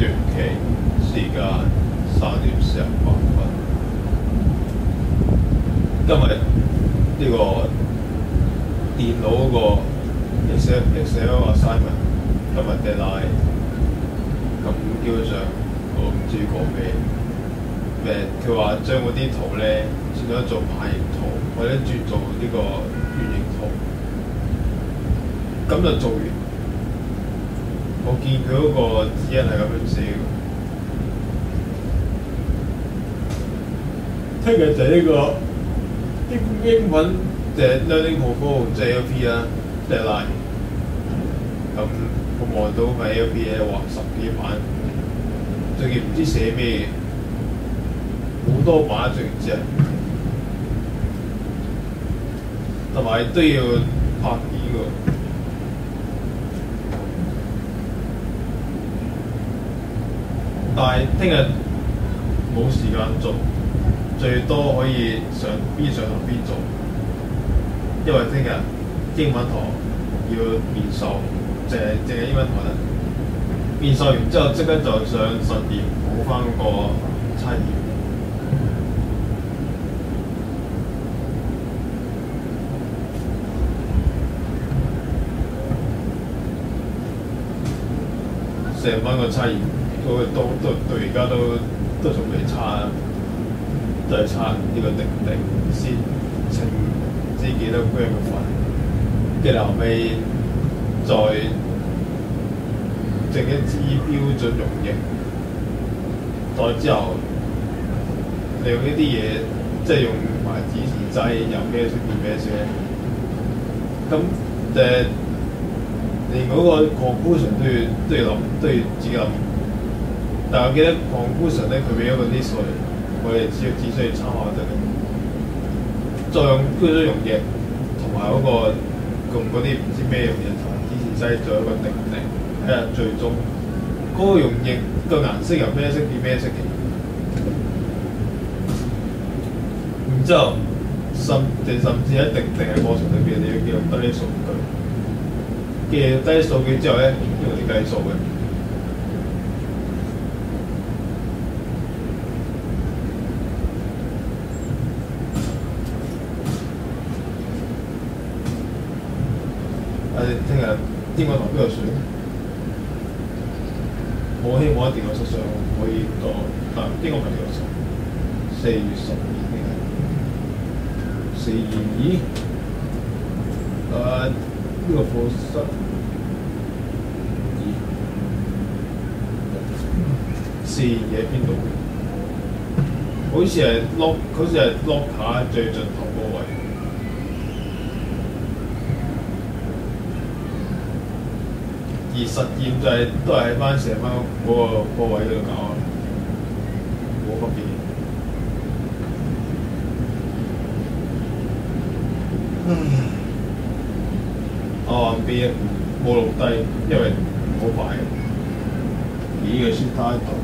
短期時間3:48。今日呢個電腦嗰個 Excel assignment 今日 deadline， 咁基本上我唔知講咩，佢話將嗰啲圖咧轉咗做排形圖，或者轉做呢個圓形圖，咁就做完。我見佢嗰個指引係咁樣寫嘅。聽日就係呢個英文嘅 learning portfolio 即係 ALP 啦 deadline。咁我望到喺 ALP 咧，哇10幾版，仲要唔知寫咩，好多版仲唔知啊，同埋都要拍片㗎。但係聽日冇時間做，最多可以邊上堂邊做，因為聽日英文堂要面授，淨係英文堂啦。面授完之後，即刻就上實驗補翻嗰個測驗。40蚊個測驗。到而家都仲未測，都係測呢個定先稱唔知幾多 gram 嘅份，跟住後尾再整一支標準溶液，再之後利用呢啲嘢，即係用埋指示劑，由咩色變咩色。咁連嗰個 conclusion 都要諗，都要自己諗。但係我記得 conclusion 咧，佢俾咗個 list 我哋只需要參考就得。再用標準溶液同埋嗰個用嗰啲唔知咩溶液同埋指示劑做一個定，睇下最終嗰個溶液個顏色由咩色變咩色嘅。然之後甚至喺定嘅過程裏邊，你要記錄低啲數據。記錄低啲數據之後咧，用啲計數嘅。聽日英文堂邊度選？我希望一定有實上可以到，但英文係幾多數？4月12定係422？呢個課室422喺邊度？好似係 lock 卡最盡頭嗰位。而實驗就都係喺翻成班嗰個位嗰度搞啊，冇分別。B 冇錄低，因為好快。呢個先睇到。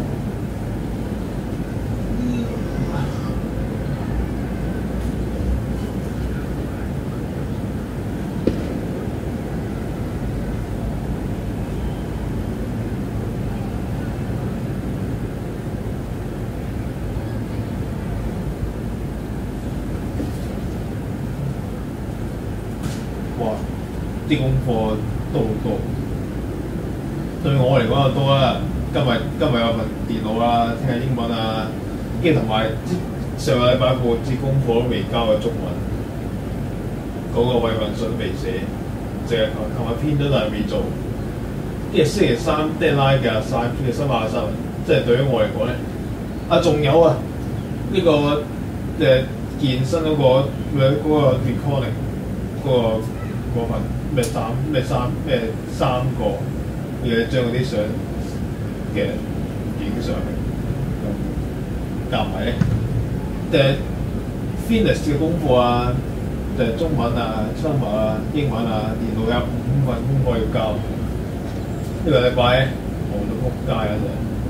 啲功課都好多，對我嚟講就多啦。今日有份電腦啦，聽下英文啊，跟住同埋上個禮拜報紙功課都未交嘅中文，嗰個慰問信未寫，淨係琴日編咗但係未做。跟住星期三 deadline 嘅曬編嘅新馬新聞，即係對於我嚟講咧，仲有啊呢個健身嗰個 recording 嗰份。咩三個，要將嗰啲相嘅影上去，夾埋咧，fitness 嘅功課啊，中文啊、生物啊、英文啊，電腦有5份功課要交。呢個禮拜忙到撲街啊！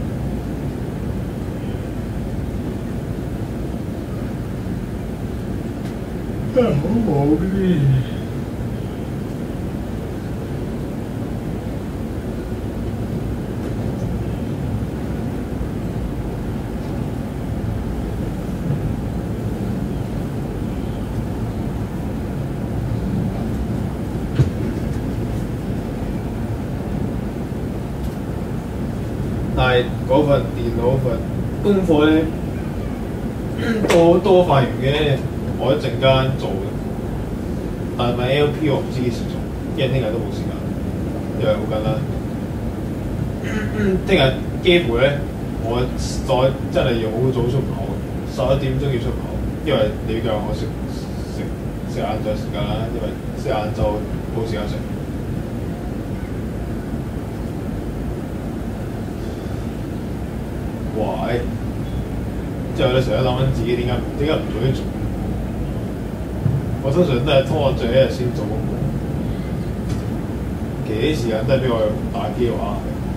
真係好忙啲。 係嗰份電腦份功課咧多發完嘅，我一陣間做嘅。但係咪 LP 我唔知幾時做，因為聽日都冇時間，因為好緊啦。聽日幾乎咧，我再真係要好早出口，11點鐘要出口，因為你要叫我食晏晝時間啦，因為食晏晝冇時間食。哇！之後咧成日諗緊自己點解唔早啲做？我通常都係拖最後一日先做功課，其實啲時間都係俾我打機玩。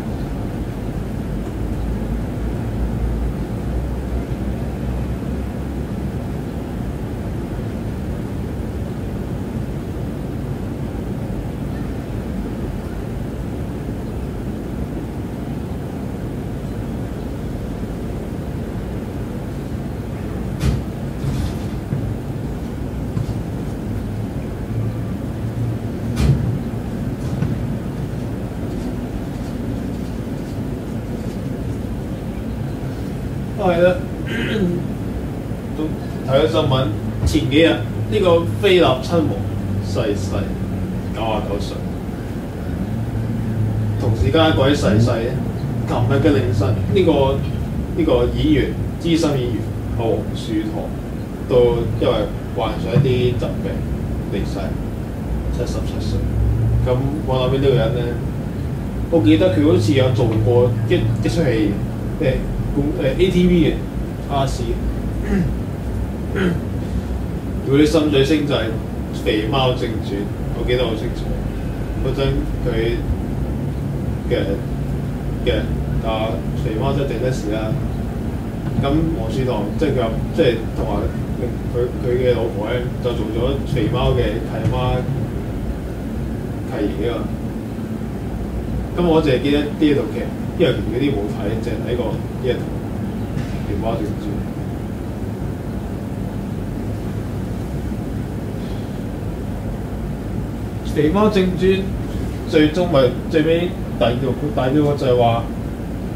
係啦，都睇咗新聞，前幾日呢個菲臘親王逝世，99歲。同時間一個喺逝世咧，琴日嘅凌晨，呢個演員資深演員黃樹棠都因為患上一啲疾病離世，77歲。咁我諗起呢個人咧，我記得佢好似有做過一出戲，ATV 嘅亞視，如果你心水清就係《肥貓正傳》，我記得好清楚。嗰陣佢嘅肥貓真係定得事啦。咁黃樹棠即係佢即係同埋佢嘅老婆咧，就做咗肥貓嘅契媽契爺啊嘛。咁我淨係記得呢一套劇。因為嗰啲冇睇，淨係睇過呢一套《肥貓正傳》。《肥貓正傳》最終咪最尾大結局就係話，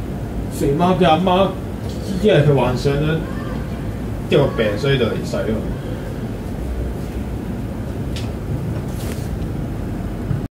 肥貓嘅阿媽因為佢患上咗一個病，所以就離世咯。